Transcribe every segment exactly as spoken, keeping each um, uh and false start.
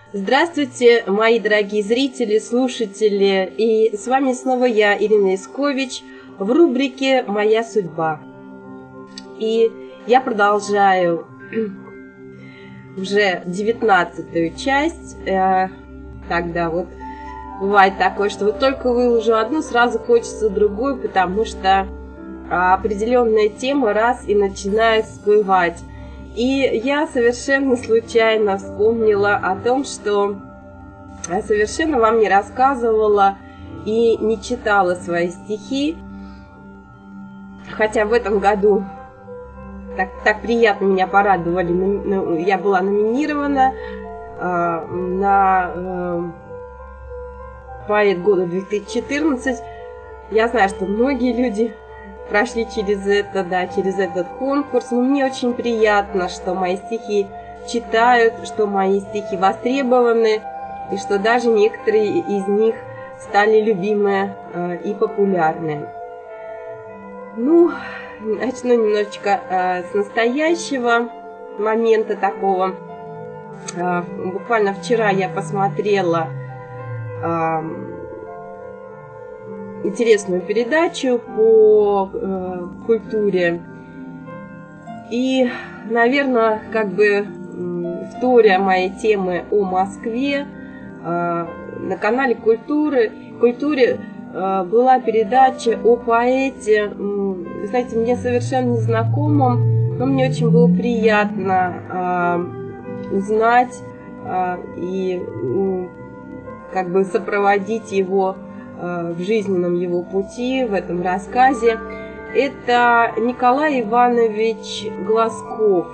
Здравствуйте, мои дорогие зрители, слушатели, и с вами снова я, Ирина Искович, в рубрике «Моя судьба». И я продолжаю уже девятнадцатую часть, э, тогда вот бывает такое, что вот только выложу одну, сразу хочется другую, потому что определенная тема раз и начинает всплывать. И я совершенно случайно вспомнила о том, что совершенно вам не рассказывала и не читала свои стихи. Хотя в этом году так, так приятно меня порадовали. Я была номинирована э, на э, поэт года две тысячи четырнадцать. Я знаю, что многие люди прошли через это, да, через этот конкурс. Но мне очень приятно, что мои стихи читают, что мои стихи востребованы, и что даже некоторые из них стали любимые э, и популярны. Ну, начну немножечко э, с настоящего момента такого. Э, буквально вчера я посмотрела э, интересную передачу по э, культуре. И, наверное, как бы вторя моей темы о Москве, э, на канале культуры, культуре э, была передача о поэте, э, знаете, мне совершенно незнакомом, но мне очень было приятно э, узнать э, и э, как бы сопроводить его в жизненном его пути, в этом рассказе. Это Николай Иванович Глазков.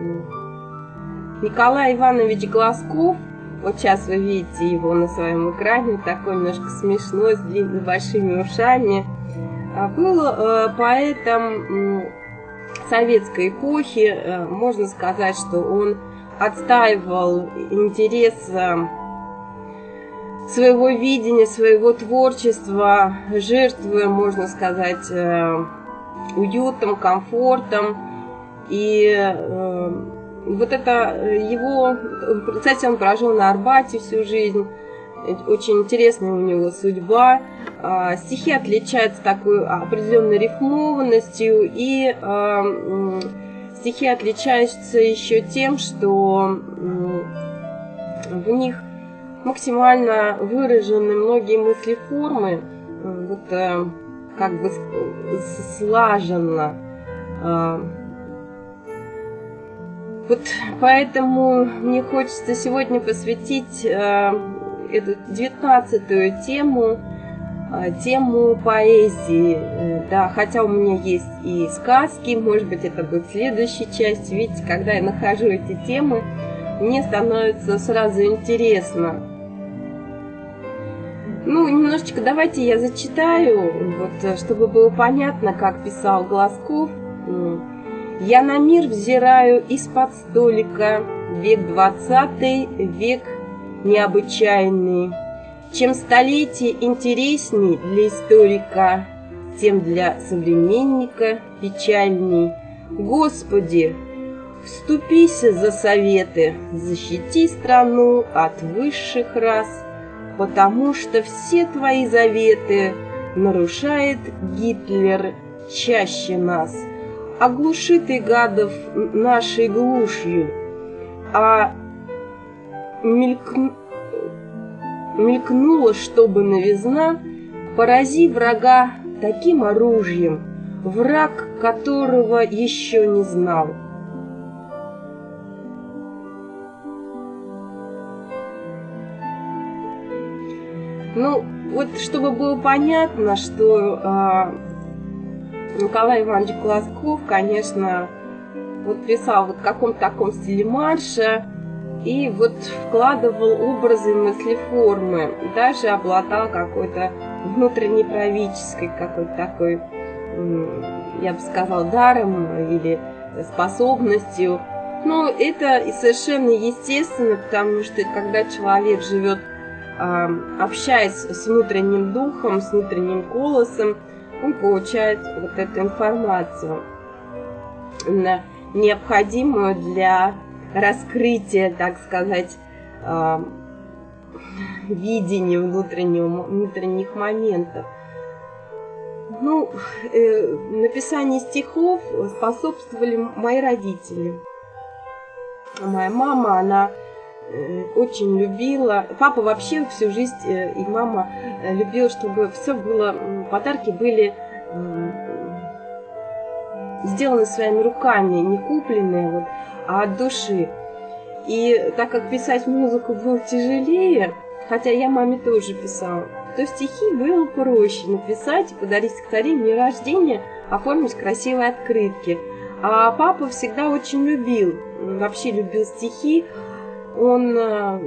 Николай Иванович Глазков, вот сейчас вы видите его на своем экране, такой немножко смешной, с длинными большими ушами, был поэтом советской эпохи. Можно сказать, что он отстаивал интерес своего видения, своего творчества, жертвуя, можно сказать, уютом, комфортом. И э, вот это его... Кстати, он прожил на Арбате всю жизнь. Очень интересная у него судьба. Стихи отличаются такой определенной рифмованностью. И э, стихи отличаются еще тем, что в них максимально выражены многие мысли-формы, вот э, как бы слаженно. Э, вот поэтому мне хочется сегодня посвятить э, эту девятнадцатую тему, э, тему поэзии. Э, да, хотя у меня есть и сказки, может быть, это будет следующая часть. Видите, когда я нахожу эти темы, мне становится сразу интересно. Ну, немножечко давайте я зачитаю, вот, чтобы было понятно, как писал Глазков. «Я на мир взираю из-под столика, век двадцатый, век необычайный. Чем столетие интересней для историка, тем для современника печальней. Господи, вступися за советы, защити страну от высших рас, потому что все твои заветы нарушает Гитлер чаще нас. Оглуши ты гадов нашей глушью, а мелькн... мелькнула, чтобы новизна, порази врага таким оружием, враг которого еще не знал». Ну, вот чтобы было понятно, что э, Николай Иванович Глазков, конечно, вот писал вот в каком-то таком стиле марша и вот вкладывал образы и мыслеформы, даже обладал какой-то внутренней правительской какой-то такой, я бы сказала, даром или способностью. Но это совершенно естественно, потому что когда человек живет, общаясь с внутренним духом, с внутренним голосом, он получает вот эту информацию, необходимую для раскрытия, так сказать, видения внутреннего, внутренних моментов. Ну, э, написанию стихов способствовали мои родители. Моя мама, она э, очень любила, папа вообще всю жизнь э, и мама э, любила, чтобы все было, подарки были э, сделаны своими руками, не купленные, вот, а от души. И так как писать музыку было тяжелее, хотя я маме тоже писала, то стихи было проще написать и подарить к дню рождения, оформить красивые открытки. А папа всегда очень любил, вообще любил стихи. Он э,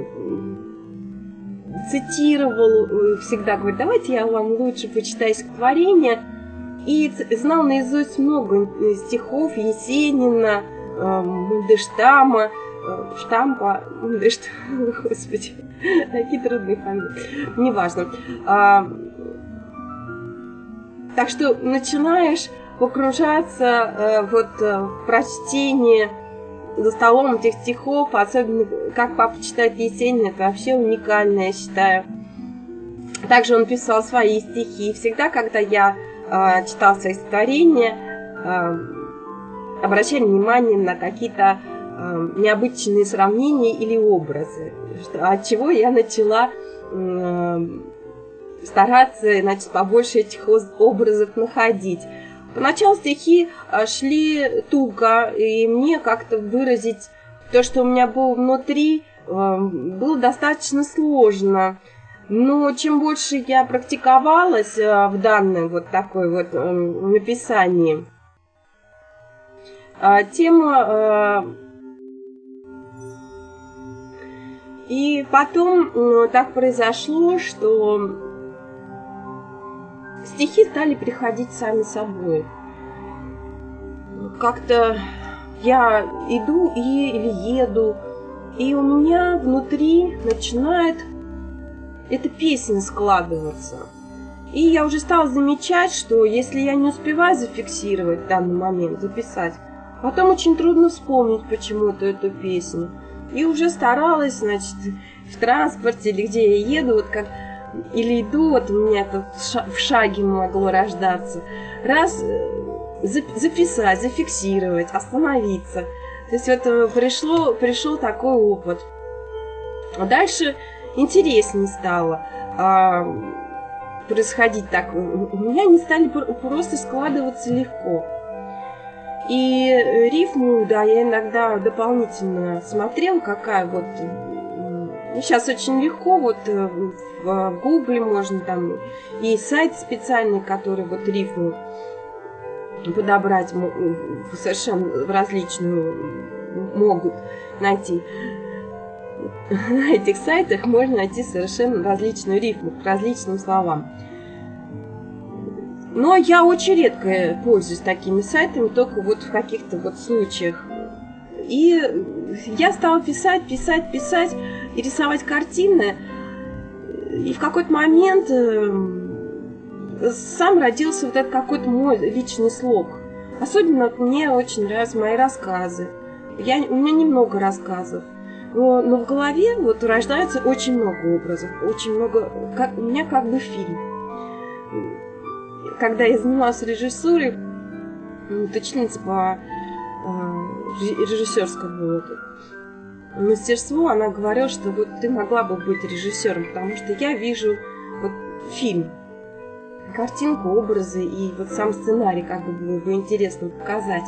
цитировал, всегда говорит, давайте я вам лучше почитаю стихотворение. И знал наизусть много стихов Есенина, э, Мандельштама, э, Штампа, Мандельштама, господи, такие трудные фамилии, неважно. А, так что начинаешь погружаться э, вот, э, в прочтение за столом этих стихов, особенно как папа читает Есенина, это вообще уникально, я считаю. Также он писал свои стихи. Всегда, когда я э, читала свои стихотворения, э, обращали внимание на какие-то э, необычные сравнения или образы, что, от чего я начала э, стараться, значит, побольше этих образов находить. Поначалу стихи шли туго, и мне как-то выразить то, что у меня было внутри, было достаточно сложно. Но чем больше я практиковалась в данном вот такой вот написании, тем... И потом так произошло, что стихи стали приходить сами собой. Как-то я иду и, или еду, и у меня внутри начинает эта песня складываться. И я уже стала замечать, что если я не успеваю зафиксировать в данный момент, записать, потом очень трудно вспомнить почему-то эту песню. И уже старалась, значит, в транспорте или где я еду, вот как... Или иду, вот у меня это в шаге могло рождаться. Раз записать, зафиксировать, остановиться. То есть вот пришло, пришел такой опыт. А дальше интереснее стало а, происходить так. У меня они стали просто складываться легко. И рифму, да, я иногда дополнительно смотрела, какая вот... Сейчас очень легко, вот в Гугле можно, там есть сайт специальный, который вот рифму подобрать совершенно различную могут найти. На этих сайтах можно найти совершенно различную рифму к различным словам. Но я очень редко пользуюсь такими сайтами, только вот в каких-то вот случаях. И я стала писать, писать, писать и рисовать картины. И в какой-то момент сам родился вот этот какой-то мой личный слог. Особенно мне очень нравятся мои рассказы. Я, у меня немного рассказов. Но, но в голове вот рождается очень много образов. Очень много... Как, у меня как бы фильм. Когда я занималась режиссурой, учительница по режиссерскому мастерству, она говорила, что вот ты могла бы быть режиссером, потому что я вижу вот фильм, картинку, образы и вот сам сценарий, как бы было бы интересно показать.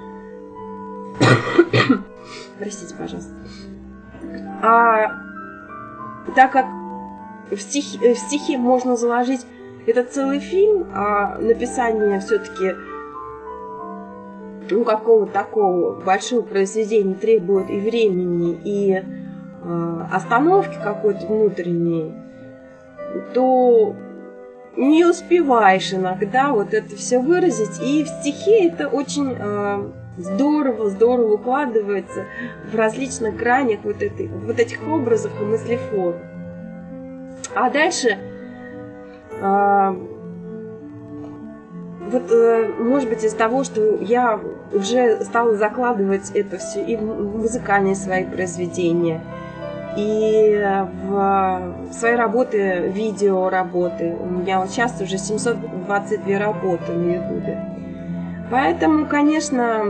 Простите, пожалуйста. А так как в стихе, в стихе можно заложить этот целый фильм, а написание все-таки ну, какого-то такого большого произведения требует и времени, и э, остановки какой-то внутренней, то не успеваешь иногда вот это все выразить. И в стихе это очень э, здорово, здорово укладывается в различных гранях вот, этой, вот этих образов и мыслеформ. А дальше... Э, Вот, может быть, из того, что я уже стала закладывать это все и в музыкальные свои произведения, И в своей работе, видео работы, у меня вот сейчас уже семьсот двадцать две работы на ютубе. Поэтому, конечно,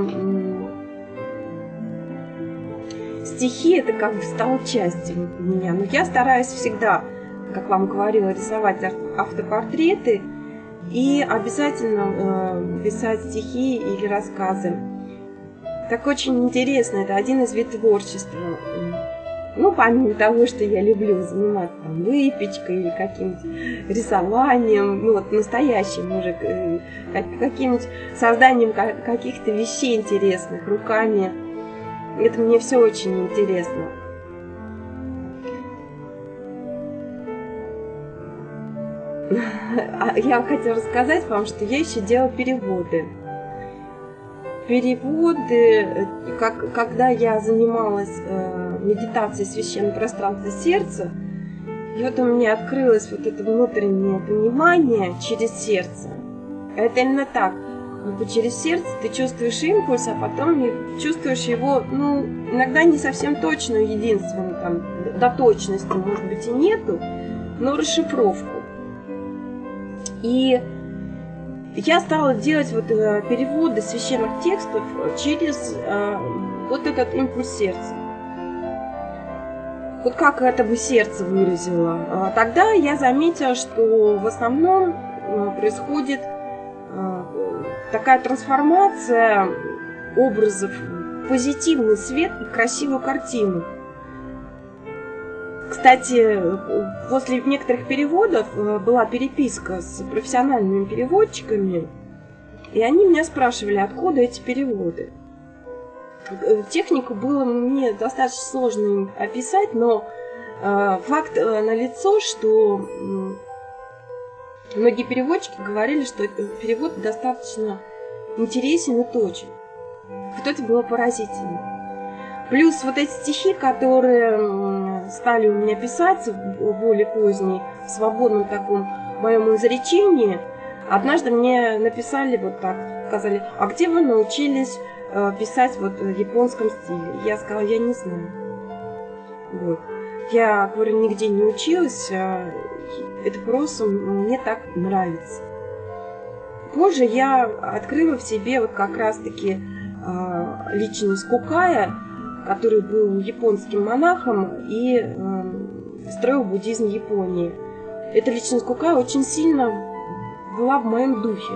стихи это как бы стало частью меня. Но я стараюсь всегда, как вам говорила, рисовать автопортреты и обязательно э, писать стихи или рассказы. Так очень интересно, это один из видов творчества. Ну, помимо того, что я люблю заниматься там, выпечкой или каким-нибудь рисованием, ну, вот настоящим уже, каким-нибудь созданием каких-то вещей интересных руками. Это мне все очень интересно. Я хотела рассказать вам, что я еще делала переводы. Переводы, как, когда я занималась э, медитацией священного пространства сердца, и вот у меня открылось вот это внутреннее понимание через сердце. Это именно так. Через сердце ты чувствуешь импульс, а потом чувствуешь его, ну, иногда не совсем точную, единственную, там, до точности, может быть, и нету, но расшифровку. И я стала делать вот э, переводы священных текстов через э, вот этот импульс сердца. Вот как это бы сердце выразило. А тогда я заметила, что в основном э, происходит э, такая трансформация образов в позитивный свет и красивую картину. Кстати, после некоторых переводов была переписка с профессиональными переводчиками, и они меня спрашивали, откуда эти переводы. Технику было мне достаточно сложно описать, но факт налицо, что многие переводчики говорили, что перевод достаточно интересен и точен. Вот это было поразительно. Плюс вот эти стихи, которые стали у меня писаться в более поздней, в свободном таком моем изречении, однажды мне написали вот так, сказали, а где вы научились писать вот в японском стиле? Я сказала, я не знаю. Вот. Я, говорю, нигде не училась, это просто мне так нравится. Позже я открыла в себе вот как раз-таки личность Кукая, который был японским монахом и э, строил буддизм в Японии. Эта личность Кукая очень сильно была в моем духе.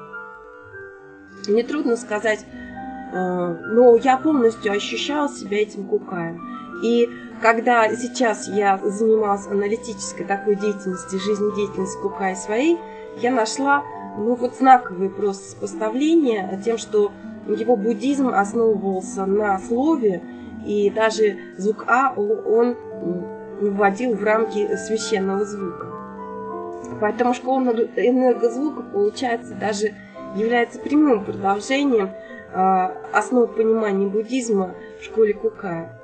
Мне трудно сказать, э, но я полностью ощущала себя этим Кукаем. И когда сейчас я занималась аналитической такой деятельностью, жизнедеятельностью Кукая своей, я нашла ну, вот знаковые просто сопоставления тем, что его буддизм основывался на слове, и даже звук А он вводил в рамки священного звука. Поэтому школа энергозвука, получается, даже является прямым продолжением основ понимания буддизма в школе Кукая.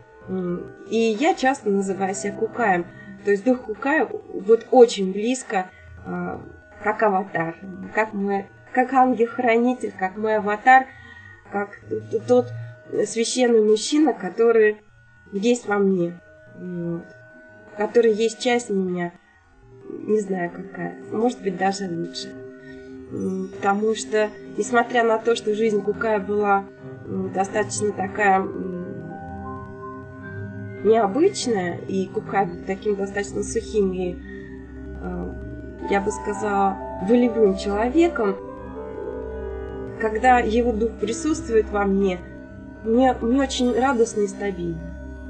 И я часто называю себя Кукаем. То есть дух Кукая вот очень близко, как аватар, как, мой, как ангел-хранитель, как мой аватар, как тот священный мужчина, который есть во мне, вот, который есть часть меня, не знаю какая, может быть даже лучше. Потому что, несмотря на то, что жизнь Кукая была достаточно такая необычная, и Кукай был таким достаточно сухим и, я бы сказала, волевым человеком, когда его дух присутствует во мне, Мне, мне очень радостно и стабильно.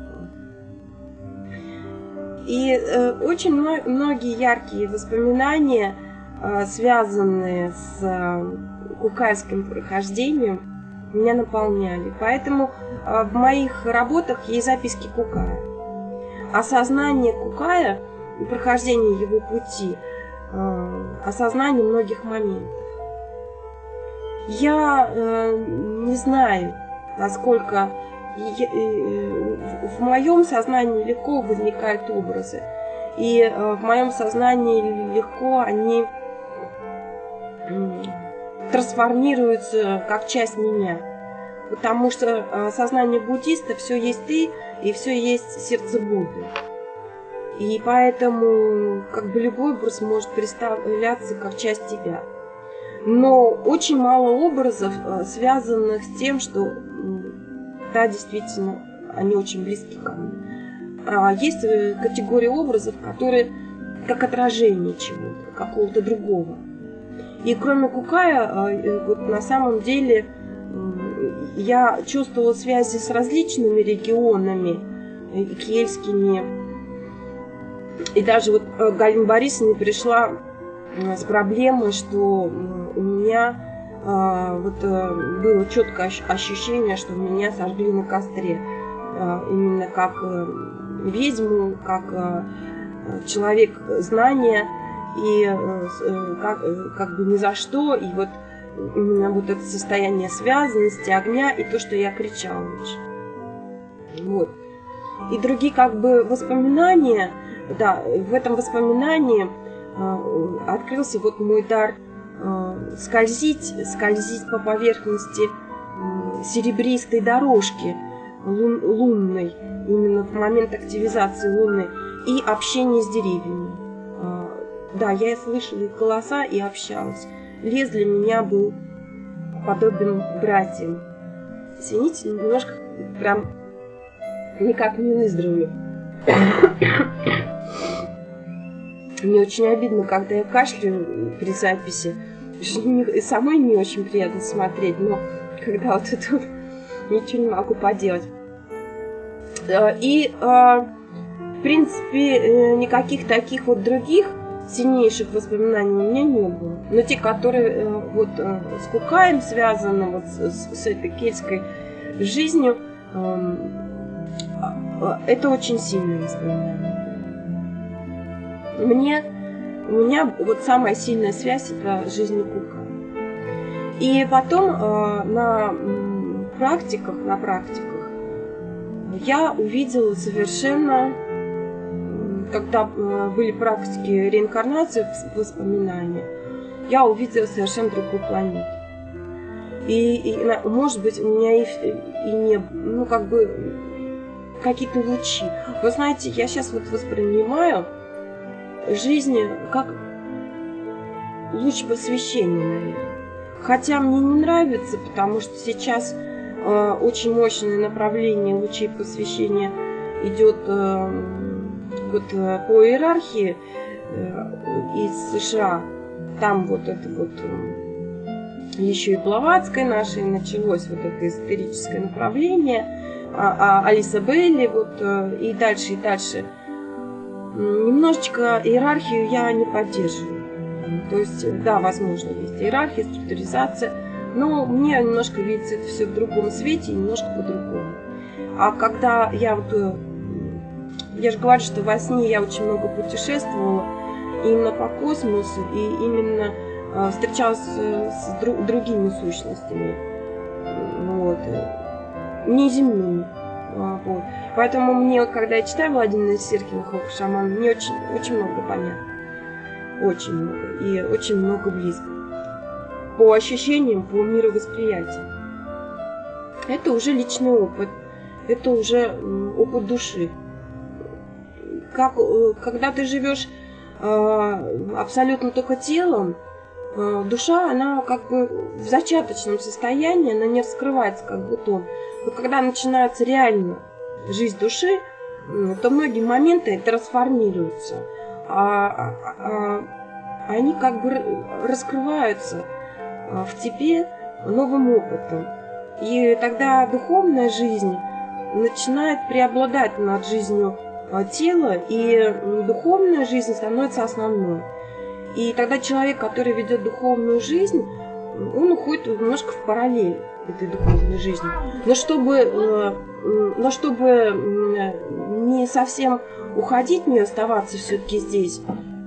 И э, очень многие яркие воспоминания, э, связанные с э, кукайским прохождением, меня наполняли. Поэтому э, в моих работах есть записки Кукая. Осознание Кукая и прохождение его пути, э, осознание многих моментов. Я э, не знаю, насколько в моем сознании легко возникают образы. И в моем сознании легко они трансформируются как часть меня. Потому что сознание буддиста все есть ты, и все есть сердце Будды. И поэтому как бы любой образ может представляться как часть тебя. Но очень мало образов, связанных с тем, что да, действительно, они очень близки ко мне. А есть категория образов, которые как отражение чего-то, какого-то другого. И кроме Кукая, вот на самом деле я чувствовала связи с различными регионами, кельтскими. И даже вот Галина Борисовна пришла с проблемой, что у меня вот было четкое ощущение, что меня сожгли на костре. Именно как ведьму, как человек знания, и как, как бы ни за что, и вот именно вот это состояние связанности, огня, и то, что я кричала лишь. Вот. И другие как бы воспоминания, да, в этом воспоминании э, открылся вот мой дар э, скользить, скользить по поверхности э, серебристой дорожки лун, лунной, именно в момент активизации лунной, и общение с деревьями. Э, да, я слышала их голоса и общалась. Лес для меня был подобен братьям. Извините, немножко прям никак не выздоровлю. Мне очень обидно, когда я кашляю при записи. И самой не очень приятно смотреть, но когда вот это вот, ничего не могу поделать. И, в принципе, никаких таких вот других сильнейших воспоминаний у меня не было. Но те, которые вот с Кукаем связаны, вот с, с этой кельтской жизнью, это очень сильные воспоминания. Мне, у меня вот самая сильная связь — это жизнь Кукая. И потом э, на практиках, на практиках я увидела совершенно, когда были практики реинкарнации, воспоминания, я увидела совершенно другую планету. И, и может быть, у меня и, и не, ну как бы какие-то лучи. Вы знаете, я сейчас вот воспринимаю жизнь как луч посвящения, наверное. Хотя мне не нравится, потому что сейчас э, очень мощное направление лучей посвящения идет э, вот, э, по иерархии э, из США. Там вот это вот э, еще и Блаватской нашей началось вот это эзотерическое направление. А, а Алиса Белли, вот, э, и дальше, и дальше. Немножечко иерархию я не поддерживаю. То есть, да, возможно, есть иерархия, структуризация, но мне немножко видится это все в другом свете, немножко по-другому. А когда я вот, я же говорю, что во сне я очень много путешествовала именно по космосу и именно э, встречалась с дру, другими сущностями, вот, неземными. Вот. Поэтому мне, когда я читаю Владимира Серкина «Хох шаман», мне очень, очень много понятно. Очень много. И очень много близко. По ощущениям, по мировосприятию. Это уже личный опыт. Это уже опыт души. Как, когда ты живешь абсолютно только телом, душа, она как бы в зачаточном состоянии, она не раскрывается, как бутон. Но когда начинается реально жизнь души, то многие моменты трансформируются. А, а, а, они как бы раскрываются в тебе новым опытом. И тогда духовная жизнь начинает преобладать над жизнью тела, и духовная жизнь становится основной. И тогда человек, который ведет духовную жизнь, он уходит немножко в параллель этой духовной жизни. Но чтобы, но чтобы не совсем уходить, не оставаться все-таки здесь,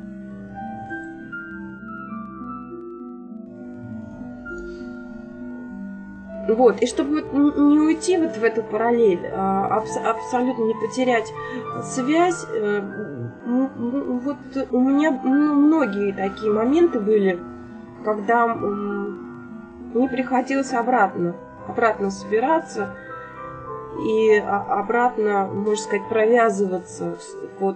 вот, и чтобы не уйти вот в эту параллель, абс абсолютно не потерять связь, вот у меня ну, многие такие моменты были, когда мне приходилось обратно, обратно собираться и обратно, можно сказать, провязываться вот,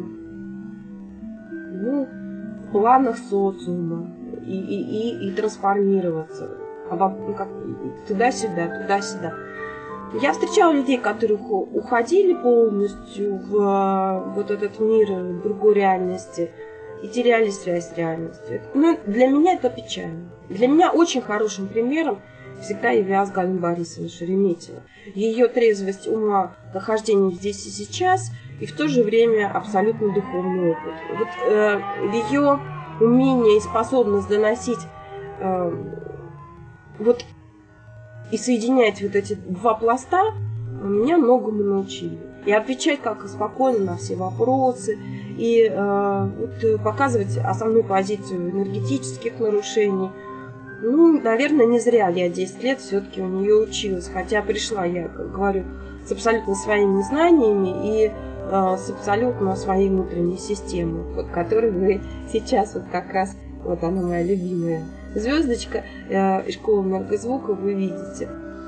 ну, в планах социума и, и, и, и трансформироваться туда-сюда, туда-сюда. Я встречала людей, которые уходили полностью в вот этот мир другой реальности и теряли связь с реальностью. Но для меня это печально. Для меня очень хорошим примером всегда являлась Галина Борисовна Шереметьева. Ее трезвость ума, нахождение здесь и сейчас, и в то же время абсолютно духовный опыт. Вот э, ее умение и способность доносить э, вот и соединять вот эти два пласта меня многому научили. И отвечать как спокойно на все вопросы, и э, вот, показывать основную позицию энергетических нарушений. Ну, наверное, не зря я десять лет все-таки у нее училась, хотя пришла я, как говорю, с абсолютно своими знаниями и э, с абсолютно своей внутренней системой, вот, которой вы сейчас вот как раз, вот она моя любимая звездочка э, из школы энергозвука, вы видите.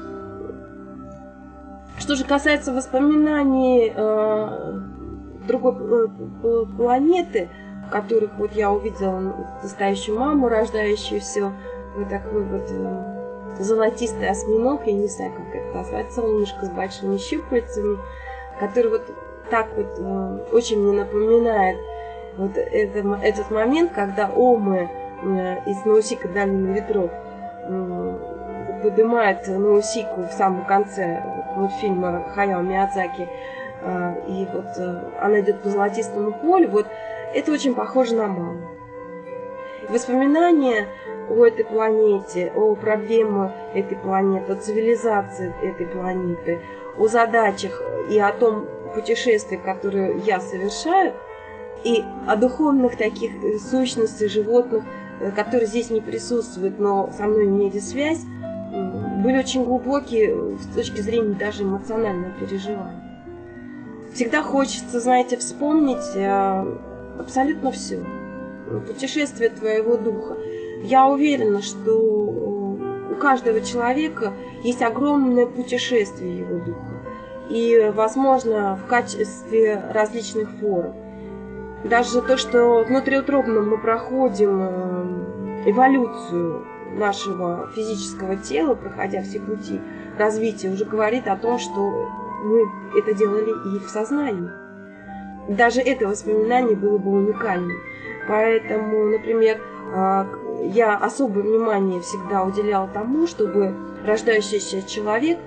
Что же касается воспоминаний э, другой э, планеты, в которых вот я увидела настоящую маму, рождающуюся, вот такой вот э, золотистый осьминог, я не знаю, как это назвать, солнышко с большими щупальцами, который вот так вот э, очень мне напоминает вот это, этот момент, когда Омы э, из Наусика долины ветров э, поднимает Наусику в самом конце мультфильма Хаяо Миядзаки, э, и вот э, она идет по золотистому полю, вот это очень похоже на маму. Воспоминания о этой планете, о проблемах этой планеты, о цивилизации этой планеты, о задачах и о том путешествии, которое я совершаю, и о духовных таких сущностях, животных, которые здесь не присутствуют, но со мной имели связь, были очень глубокие с точки зрения даже эмоционального переживания. Всегда хочется, знаете, вспомнить абсолютно все. Путешествие твоего духа. Я уверена, что у каждого человека есть огромное путешествие его духа. И, возможно, в качестве различных форм. Даже то, что внутриутробно мы проходим эволюцию нашего физического тела, проходя все пути развития, уже говорит о том, что мы это делали и в сознании. Даже это воспоминание было бы уникальным. Поэтому, например, я особое внимание всегда уделяла тому, чтобы рождающийся человек,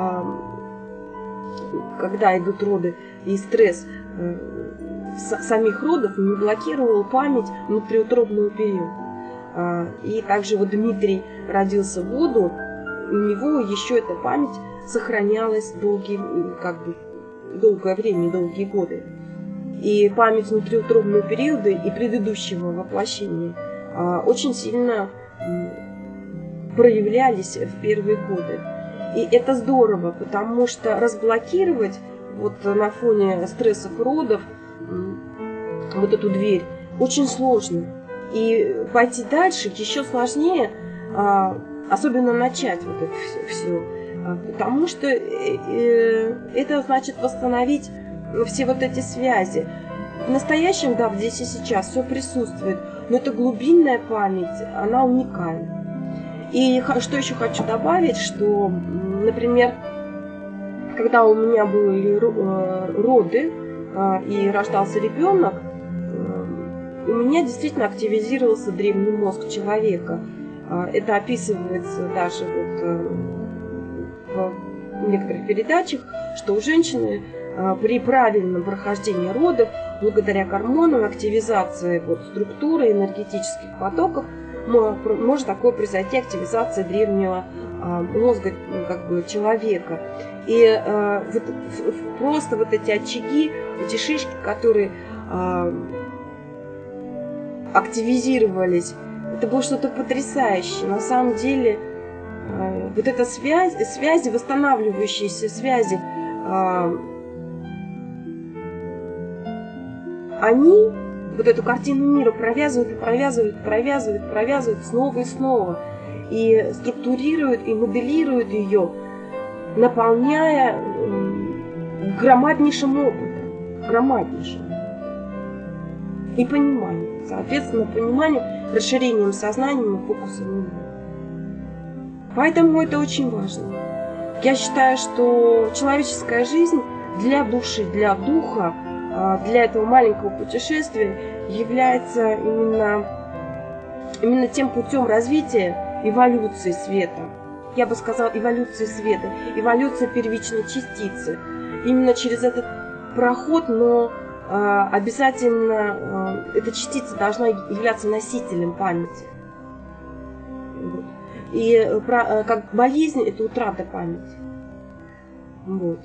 когда идут роды и стресс самих родов, не блокировал память внутриутробного периода. И также вот Дмитрий родился в воду, у него еще эта память сохранялась долгие, как бы, долгое время, долгие годы. И память внутриутробного периода и предыдущего воплощения а, очень сильно м, проявлялись в первые годы. И это здорово, потому что разблокировать вот на фоне стрессов родов м, вот эту дверь очень сложно. И пойти дальше еще сложнее, а, особенно начать вот это все, все а, потому что э, э, это значит восстановить все вот эти связи. В настоящем, да, здесь и сейчас все присутствует, но это глубинная память, она уникальна. И что еще хочу добавить, что, например, когда у меня были роды и рождался ребенок, у меня действительно активизировался древний мозг человека. Это описывается даже вот в некоторых передачах, что у женщины при правильном прохождении родов, благодаря гормонам, активизации вот, структуры энергетических потоков, может такое произойти, активизация древнего а, мозга как бы, человека. И а, вот, просто вот эти очаги, эти шишки, которые а, активизировались, это было что-то потрясающее. На самом деле, а, вот эта связь, связи, восстанавливающиеся связи, а, они вот эту картину мира провязывают и провязывают, провязывают, провязывают снова и снова. И структурируют, и моделируют ее, наполняя громаднейшим опытом, громаднейшим. И пониманием, соответственно, пониманием, расширением сознания и фокуса внимания. Поэтому это очень важно. Я считаю, что человеческая жизнь для души, для духа, для этого маленького путешествия является именно, именно тем путем развития эволюции света. Я бы сказала, эволюции света, эволюции первичной частицы. Именно через этот проход, но э, обязательно э, эта частица должна являться носителем памяти. Вот. И э, про, э, как болезнь – это утрата памяти. Вот.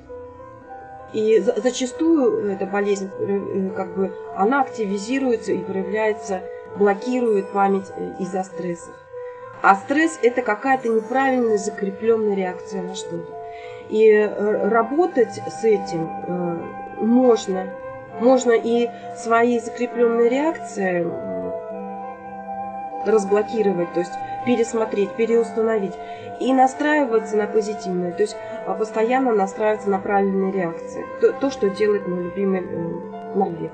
И за, зачастую эта болезнь, э, как бы, она активизируется и проявляется, блокирует память из-за стрессов. А стресс – это какая-то неправильная закрепленная реакция на что-то. И работать с этим можно. Можно и свои закрепленные реакции разблокировать, то есть пересмотреть, переустановить. И настраиваться на позитивное, то есть постоянно настраиваться на правильные реакции. То, то что делает мой любимый Норбек.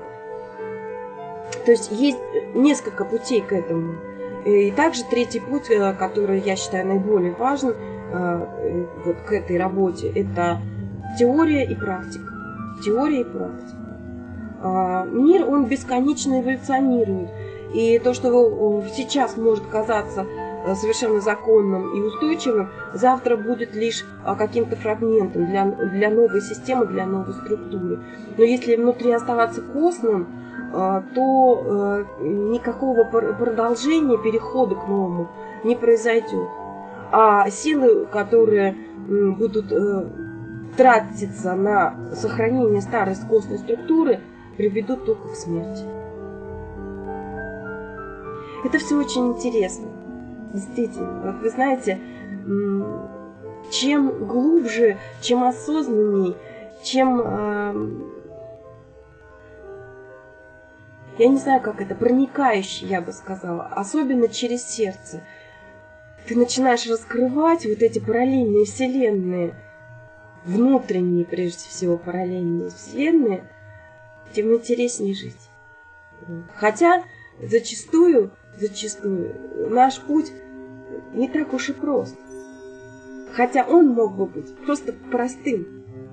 То есть есть несколько путей к этому. И также третий путь, который я считаю наиболее важным вот к этой работе, это теория и практика. Теория и практика. Мир, он бесконечно эволюционирует. И то, что сейчас может казаться совершенно законным и устойчивым, завтра будет лишь каким-то фрагментом для, для новой системы, для новой структуры. Но если внутри оставаться костным, то никакого продолжения, перехода к новому не произойдет. А силы, которые будут тратиться на сохранение старой костной структуры, приведут только к смерти. Это все очень интересно. Действительно. Вот вы знаете, чем глубже, чем осознанней, чем... Я не знаю, как это, проникающий, я бы сказала, особенно через сердце. Ты начинаешь раскрывать вот эти параллельные вселенные, внутренние, прежде всего, параллельные вселенные, тем интереснее жить. Хотя зачастую, зачастую наш путь не так уж и прост. Хотя он мог бы быть просто простым.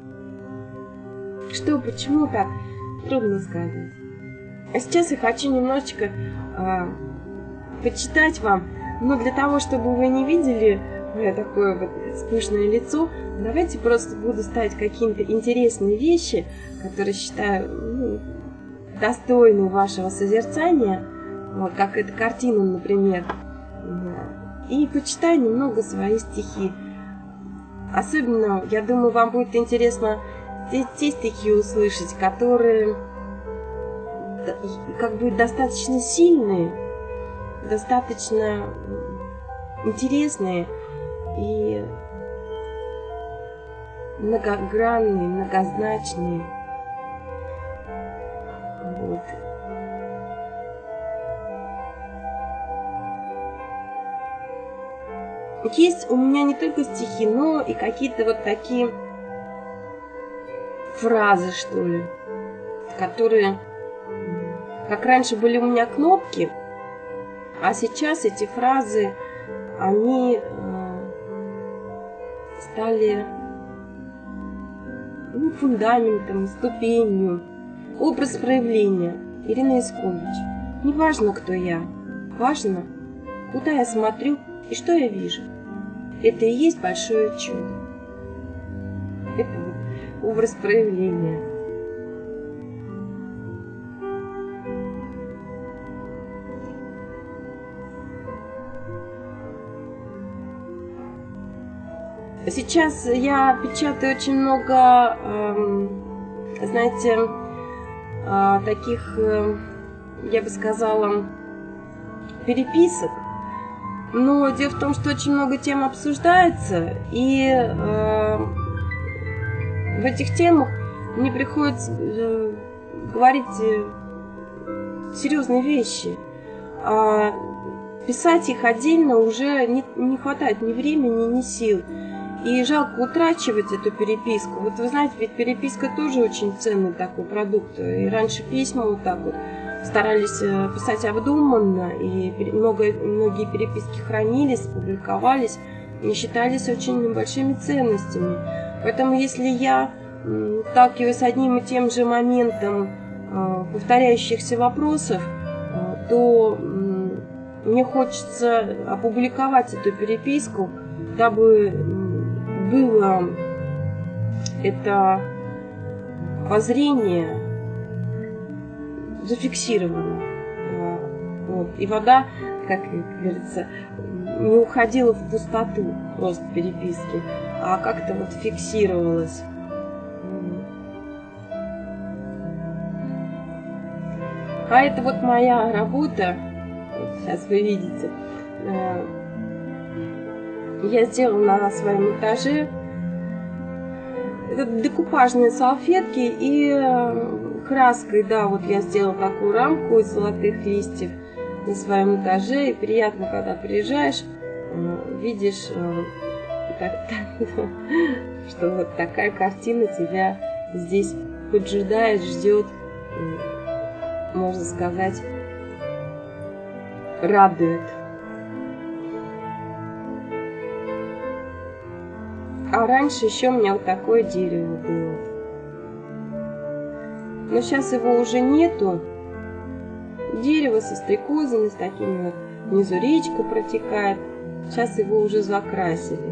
Что, почему так, трудно сказать. А сейчас я хочу немножечко э, почитать вам, но для того, чтобы вы не видели мое такое вот скучное лицо, давайте просто буду ставить какие-то интересные вещи, которые считаю ну, достойны вашего созерцания, вот, как эта картина, например, и почитаю немного свои стихи. Особенно, я думаю, вам будет интересно те, те стихи услышать, которые как бы достаточно сильные, достаточно интересные и многогранные, многозначные. Вот. Есть у меня не только стихи, но и какие-то вот такие фразы, что ли, которые, как раньше были у меня кнопки, а сейчас эти фразы, они э, стали ну, фундаментом, ступенью, образ проявления. Ирина Искович. Не важно, кто я, важно, куда я смотрю и что я вижу. Это и есть большое чудо. Это вот образ проявления. Сейчас я печатаю очень много, э, знаете, э, таких, э, я бы сказала, переписок. Но дело в том, что очень много тем обсуждается, и э, в этих темах мне приходится э, говорить э, серьезные вещи. А писать их отдельно уже не, не хватает ни времени, ни сил. И жалко утрачивать эту переписку. Вот вы знаете, ведь переписка тоже очень ценный такой продукт. И раньше письма вот так вот старались писать обдуманно, и много, многие переписки хранились, публиковались, и считались очень большими ценностями. Поэтому если я сталкиваюсь с одним и тем же моментом повторяющихся вопросов, то мне хочется опубликовать эту переписку, дабы было это воззрение зафиксировано. Вот. И вода, как говорится, не уходила в пустоту просто переписки, а как-то вот фиксировалась. А это вот моя работа. Вот сейчас вы видите. Я сделала на своем этаже. Это декупажные салфетки и краской, да, вот я сделала такую рамку из золотых листьев на своем этаже. И приятно, когда приезжаешь, видишь, что вот такая картина тебя здесь поджидает, ждет, можно сказать, радует. А раньше еще у меня вот такое дерево было. Но сейчас его уже нету. Дерево со стрекозами, с такими вот, внизу речка протекает. Сейчас его уже закрасили.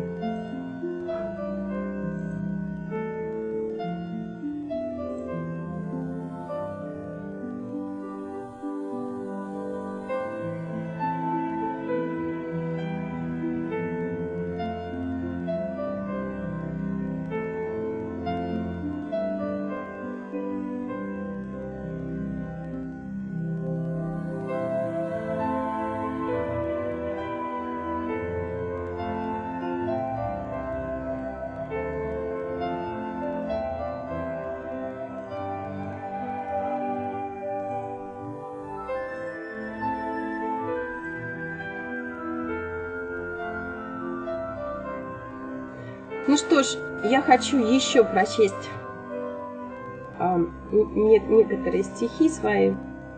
Ну что ж, я хочу еще прочесть а, не, некоторые стихи свои.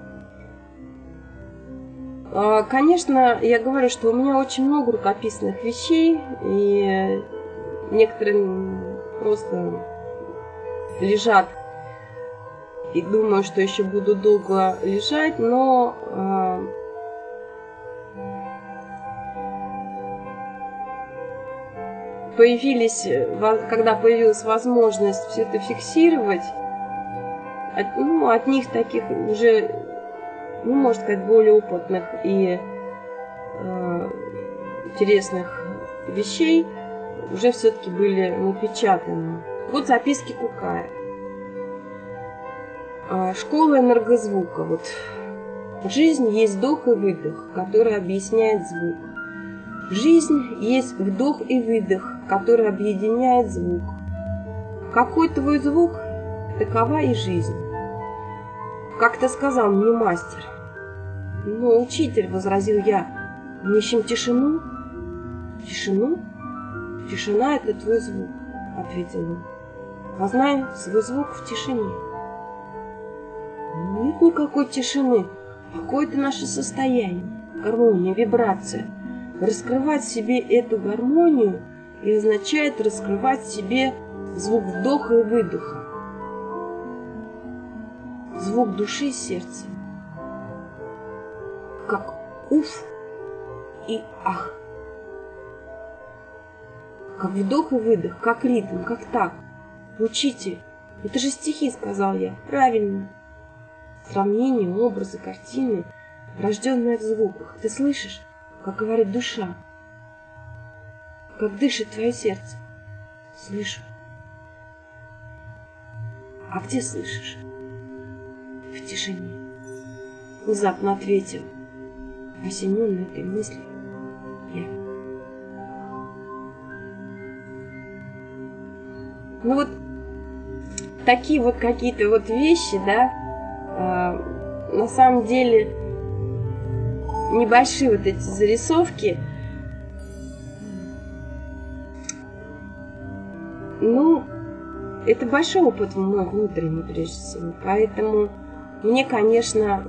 А, конечно, я говорю, что у меня очень много рукописных вещей, и некоторые просто лежат, и думаю, что еще буду долго лежать, но а, появились, когда появилась возможность все это фиксировать, от, ну, от них таких уже, ну, можно сказать, более опытных и э, интересных вещей уже все-таки были напечатаны. Вот записки Кукая. Школа энергозвука. Вот. Жизнь есть вдох и выдох, который объясняет звук. Жизнь есть вдох и выдох, который объединяет звук. Какой твой звук, такова и жизнь. Как-то сказал мне мастер. Но, учитель, возразил я, мы ищем тишину. Тишину? Тишина — это твой звук, ответил он. Познай свой звук в тишине. Нет никакой тишины. Какое-то наше состояние, гармония, вибрация. Раскрывать в себе эту гармонию и означает раскрывать в себе звук вдоха и выдоха. Звук души и сердца. Как уф и ах. Как вдох и выдох, как ритм, как так. Учитель, это же стихи, сказал я. Правильно. Сравнение, образы, картины, рожденные в звуках. Ты слышишь, как говорит душа? Как дышит твое сердце? Слышу. А где слышишь? В тишине. Внезапно ответил, осененный этой мыслью, я. Ну вот такие вот какие-то вот вещи, да, э, на самом деле небольшие вот эти зарисовки, Ну, это большой опыт мой внутренний, прежде всего. Поэтому мне, конечно,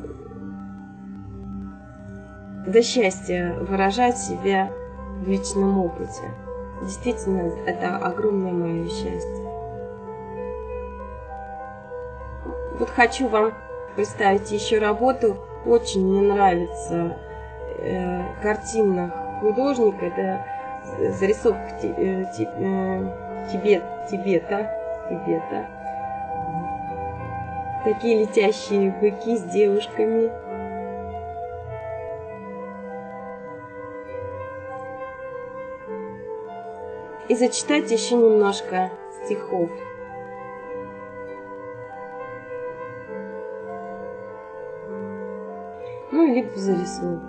до счастья выражать себя в личном опыте. Действительно, это огромное мое счастье. Вот хочу вам представить еще работу. Очень мне нравится э, картина художника. Это зарисовка ти, э, ти, э, Тибет, Тибета. Тибета. Такие летящие быки с девушками. И зачитать еще немножко стихов. Ну, либо зарисовок.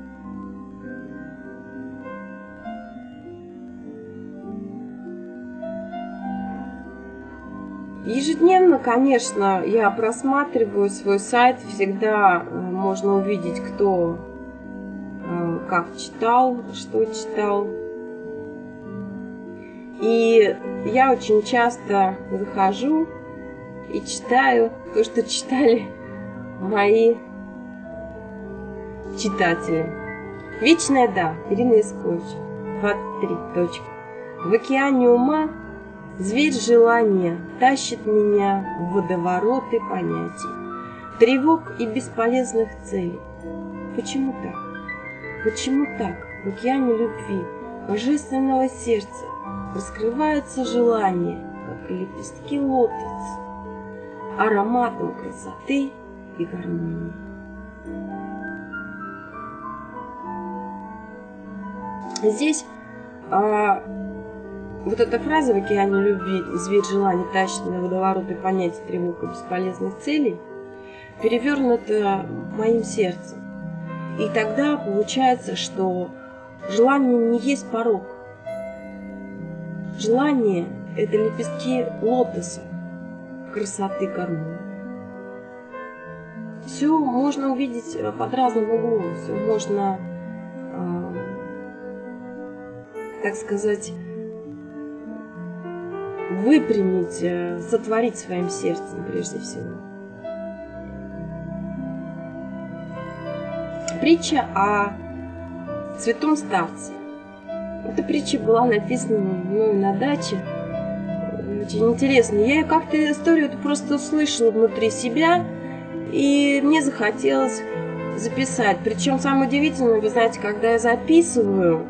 Ежедневно, конечно, я просматриваю свой сайт. Всегда можно увидеть, кто как читал, что читал. И я очень часто захожу и читаю то, что читали мои читатели. Вечная да, Ирина Искович. двадцать три. Точка. В океане ума зверь желания тащит меня в водовороты понятий, тревог и бесполезных целей. Почему так? Почему так? В океане любви, божественного сердца раскрывается желание, как лепестки лотоса, ароматом красоты и гармонии. Здесь а, вот эта фраза «в океане любви зверь желания тащит на водовороты понятий, тревог и бесполезных целей» перевернута моим сердцем. И тогда получается, что желание не есть порок. Желание – это лепестки лотоса, красоты, гармонии. Все можно увидеть под разным углом, все можно, э, так сказать, выпрямить, э, сотворить своим сердцем прежде всего. Притча о святом старце. Эта притча была написана мной на даче. Очень интересно. Я как-то историю эту просто услышала внутри себя, и мне захотелось записать. Причем самое удивительное, вы знаете, когда я записываю,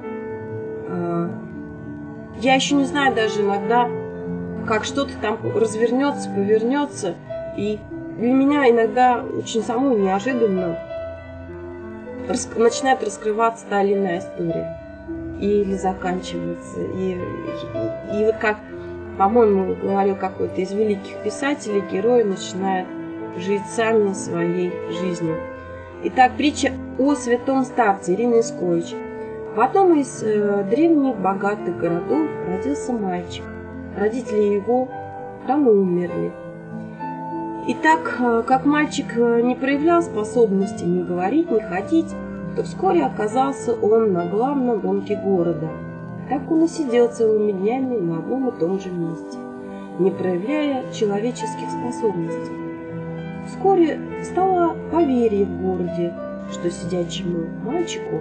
я еще не знаю даже иногда, как что-то там развернется, повернется. И для меня иногда очень самой неожиданно начинает раскрываться та или иная история. Или заканчивается. И, и, и вот как, по-моему, говорил какой-то из великих писателей, герои начинают жить сами своей жизнью. Итак, притча о святом старце Ирины Искович. В одном из э, древних богатых городов родился мальчик. Родители его давно умерли. И так э, как мальчик не проявлял способности ни говорить, ни ходить, то вскоре оказался он на главном рынке города. Так он и сидел целыми днями на одном и том же месте, не проявляя человеческих способностей. Вскоре стало поверье в городе, что сидячему мальчику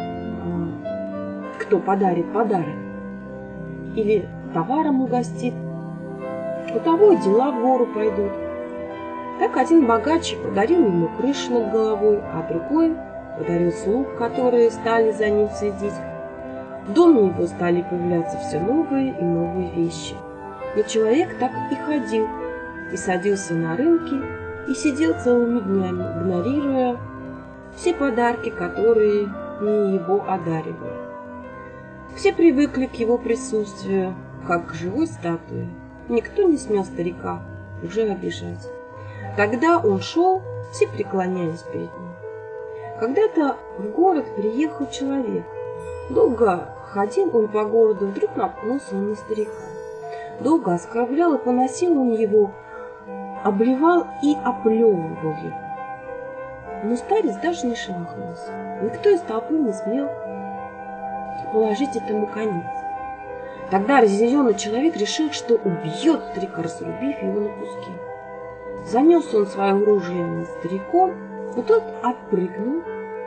кто подарит подарок или товаром угостит, у того дела в гору пойдут. Так один богач подарил ему крышу над головой, а другой подарил слуг, которые стали за ним следить. В доме его стали появляться все новые и новые вещи. Но человек так и ходил, и садился на рынке, и сидел целыми днями, игнорируя все подарки, которые не его одаривали. Все привыкли к его присутствию, как к живой статуе. Никто не смел старика уже обижать. Когда он шел, все преклонялись перед ним. Когда-то в город приехал человек. Долго ходил он по городу, вдруг наткнулся он на старика. Долго оскорблял и поносил он его, обливал и оплевывал его. Но старец даже не шелохнулся. Никто из толпы не смел положить этому конец. Тогда разъяренный человек решил, что убьет старика, разрубив его на куски. Занес он свое оружие над стариком, но тот отпрыгнул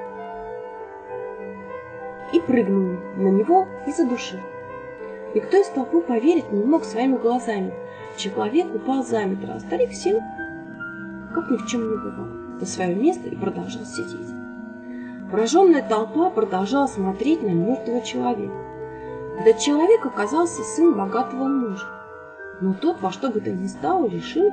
и прыгнул на него и задушил. Никто из толпы поверить не мог своими глазами. Человек упал замертво, а старик сел, как ни в чем не бывало, на свое место и продолжал сидеть. Пораженная толпа продолжала смотреть на мертвого человека. Этот человек оказался сын богатого мужа, но тот во что бы то ни стало решил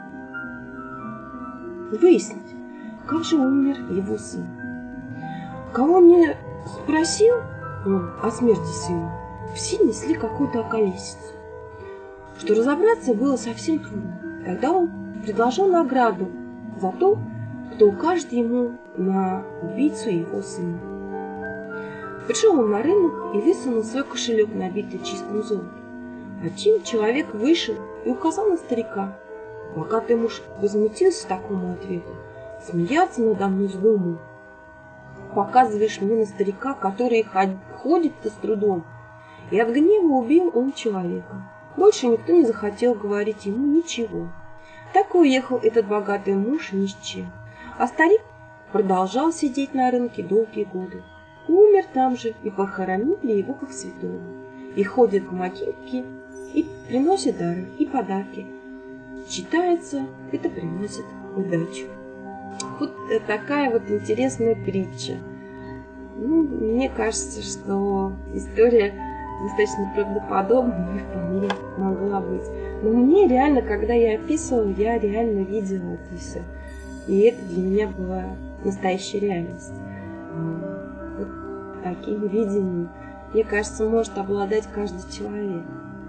выяснить, как же умер его сын. Кого он не спросил он о смерти сына, все несли какую-то околесицу. Что разобраться было совсем трудно. Тогда он предложил награду за то, кто укажет ему на убийцу его сына. Пришел он на рынок и высунул свой кошелек, набитый чистым золотом. Один человек вышел и указал на старика. Богатый муж возмутился такому ответу. Смеяться надо мной вздумал. Показываешь мне на старика, который ходит-то с трудом. И от гнева убил он человека. Больше никто не захотел говорить ему ничего. Так и уехал этот богатый муж ни с чем. А старик продолжал сидеть на рынке долгие годы. Умер там же, и похоронили его как святого. И ходит к могилке, и приносит дары и подарки. Считается, это приносит удачу. Вот такая вот интересная притча. Ну, мне кажется, что история достаточно правдоподобная и вполне могла быть. Но мне реально, когда я описывала, я реально видела это все. И это для меня была настоящая реальность. Вот таким видением, мне кажется, может обладать каждый человек.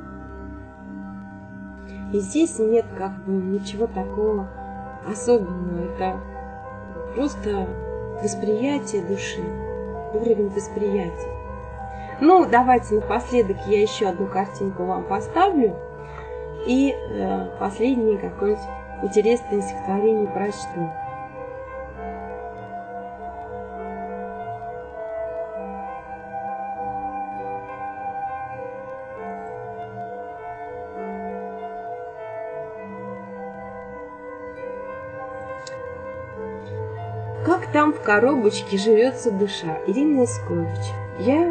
И здесь нет как бы ничего такого особенного. Это просто восприятие души, уровень восприятия. Ну, давайте напоследок я еще одну картинку вам поставлю. И э, последнее какое-нибудь интересное стихотворение прочту. Как там в коробочке живется душа? Ирина Искович. Я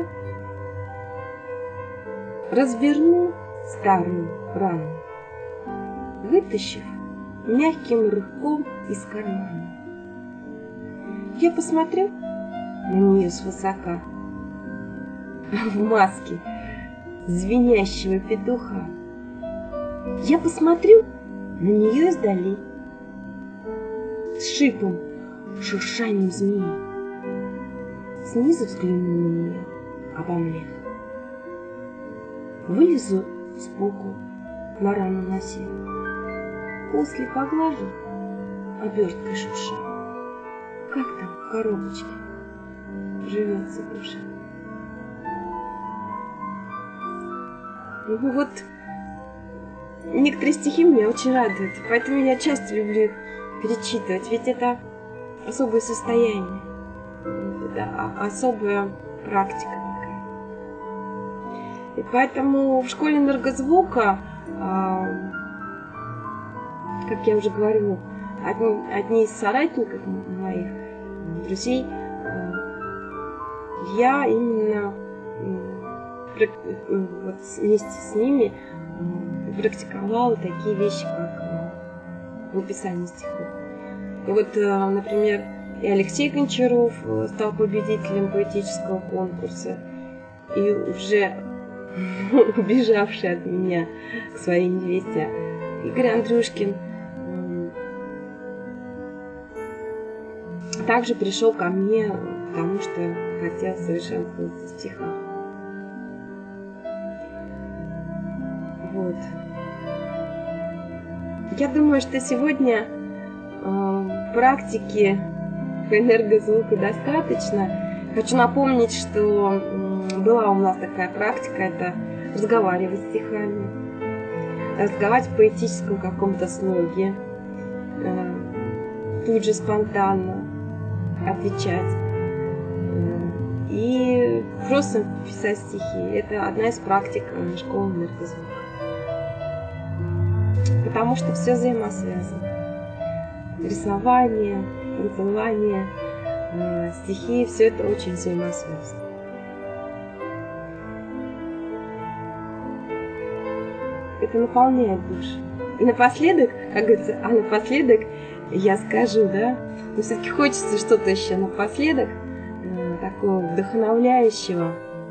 разверну старую рану, вытащив мягким рывком из кармана. Я посмотрю на нее свысока, в маске звенящего петуха. Я посмотрю на нее издали, с шипом, шуршанием змеи. Снизу взгляну на нее, обомлев. Вылезу сбоку на рану носе. После поглажу оберткой шурша. Как там в коробочке живется душа? Ну вот, некоторые стихи меня очень радуют, поэтому я часто люблю их перечитывать, ведь это особое состояние, это особая практика такая. И поэтому в школе энергозвука, как я уже говорила, одни, одни из соратников моих друзей, я именно вот вместе с ними практиковала такие вещи, как написание стихов. И вот, например, и Алексей Гончаров стал победителем поэтического конкурса, и уже убежавший от меня к своей невесте Игорь Андрюшкин также пришел ко мне, потому что хотел совершенствоваться в стихах. Вот. Я думаю, что сегодня э, практики по энергозвуку достаточно. Хочу напомнить, что э, была у нас такая практика, это разговаривать стихами, разговаривать в поэтическом каком-то слоге, э, тут же спонтанно отвечать. Э, и и просто писать стихи. Это одна из практик школы энергозвука. Потому что все взаимосвязано. Рисование, танцевание, стихи, все это очень взаимосвязано. Это наполняет душу. И напоследок, как говорится, а напоследок я скажу, да, но все-таки хочется что-то еще напоследок, э, такого вдохновляющего.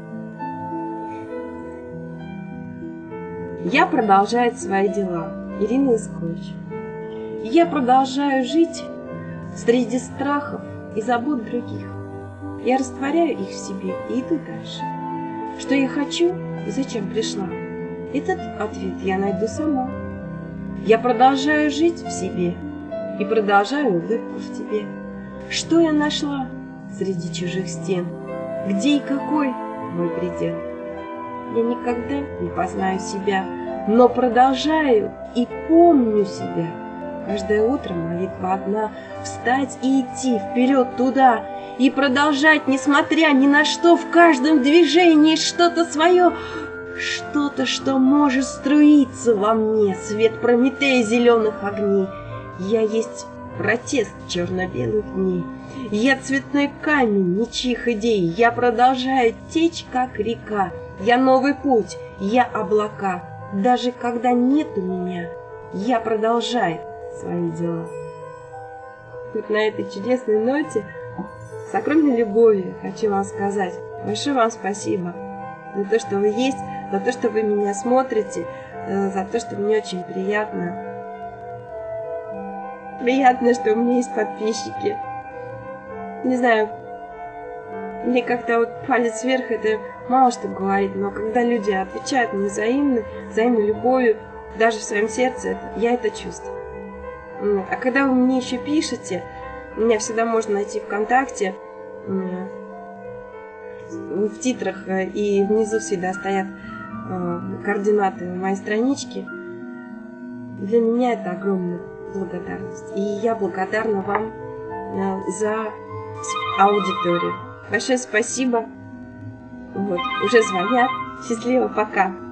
Я продолжаю свои дела. Ирина Искович. Я продолжаю жить среди страхов и забот других. Я растворяю их в себе и иду дальше. Что я хочу и зачем пришла? Этот ответ я найду сама. Я продолжаю жить в себе и продолжаю улыбку в тебе. Что я нашла среди чужих стен? Где и какой мой предел? Я никогда не познаю себя, но продолжаю и помню себя. Каждое утро молитва одна — встать и идти вперед туда, и продолжать, несмотря ни на что, в каждом движении что-то свое, что-то, что может струиться во мне, свет Прометея зеленых огней. Я есть протест черно-белых дней. Я цветной камень ничьих идей. Я продолжаю течь, как река. Я новый путь, я облака. Даже когда нет у меня, я продолжаю свои дела. Вот на этой чудесной ноте с огромной любовью хочу вам сказать большое вам спасибо за то, что вы есть, за то, что вы меня смотрите, за то, что мне очень приятно. Приятно, что у меня есть подписчики. Не знаю, мне как-то вот палец вверх, это мало что говорит, но когда люди отвечают мне взаимно, взаимной любовью, даже в своем сердце, это, я это чувствую. А когда вы мне еще пишете, меня всегда можно найти ВКонтакте, в титрах и внизу всегда стоят координаты моей странички. Для меня это огромная благодарность. И я благодарна вам за аудиторию. Большое спасибо. Вот, уже звонят. Счастливо, пока.